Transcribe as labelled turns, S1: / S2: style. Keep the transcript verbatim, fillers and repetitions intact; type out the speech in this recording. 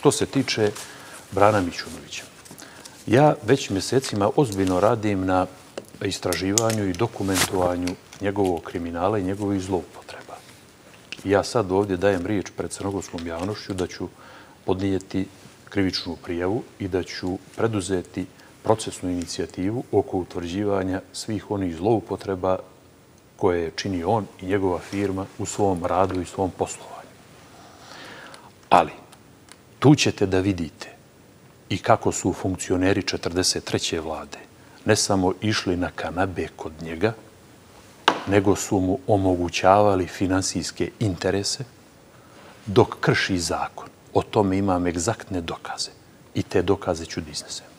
S1: Što se tiče Brana Mićunovića, ja već mjesecima ozbiljno radim na istraživanju i dokumentovanju njegovog kriminala i njegovih zloupotreba. Ja sad ovdje dajem riječ pred crnogorskom javnošću da ću podnijeti krivičnu prijavu i da ću preduzeti procesnu inicijativu oko utvrđivanja svih onih zloupotreba koje je činio on i njegova firma u svom radu i svom poslovanju. Ali tu ćete da vidite i kako su funkcioneri četrdeset treće vlade ne samo išli na kanabe kod njega, nego su mu omogućavali finansijske interese dok krši zakon. O tome imam egzaktne dokaze i te dokaze ću da iznesem.